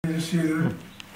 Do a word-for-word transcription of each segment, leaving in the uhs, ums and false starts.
Şeyleri,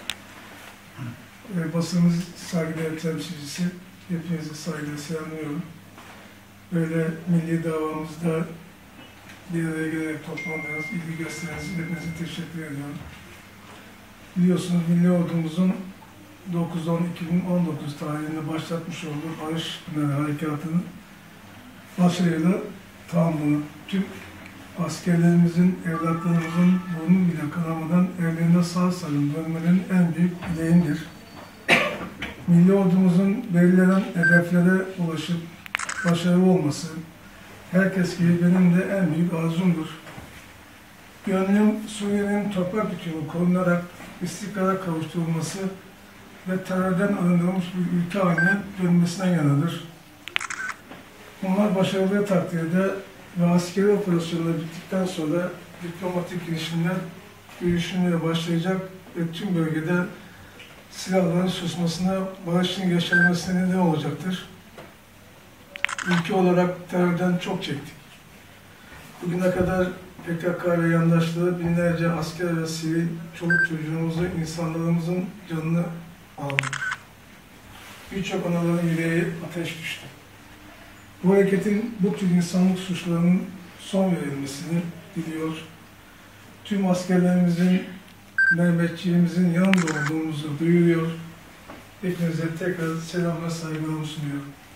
e, basınımız saygıdeğer temsilcisi, hepinizi saygıyla selamlıyorum. Böyle milli davamızda bir araya gelerek toplandığınız, ilgi gösteriniz için hepinize teşekkür ediyorum. Biliyorsunuz Milli Ordumuzun dokuz on iki bin on dokuz tarihinde başlatmış olduğu Barış Pınarı Harekatı'nın başarıyla tamamlanıp tüm askerlerimizin, evlatlarımızın burnu bile kanamadan evlerine sağ salim dönmenin en büyük dileğindir. Milli Ordumuzun belirlenen hedeflere ulaşıp başarılı olması, herkes gibi benim de en büyük arzumdur. Gönlüm Suriye'nin toprak bütünü korunarak istikrara kavuşturulması ve terörden arındırılmış bir ülke haline dönmesine yanadır. Bunlar başarılı takdirde ve askeri operasyonlar bittikten sonra diplomatik girişimler görüşümlere başlayacak ve tüm bölgede silahların susmasına, barışın yaşanmasına neden olacaktır. Ülke olarak terörden çok çektik. Bugüne kadar P K K ile yandaşlığı binlerce asker ve sivil, çoluk çocuğumuzu, insanlarımızın canını aldı. Birçok anaların yüreği ateş düştü. Bu hareketin bu tür insanlık suçlarının son verilmesini diliyor. Tüm askerlerimizin, Mehmetçiğimizin yanında olduğumuzu duyuruyor. Hepinize tekrar selam ve saygılarımı sunuyorum.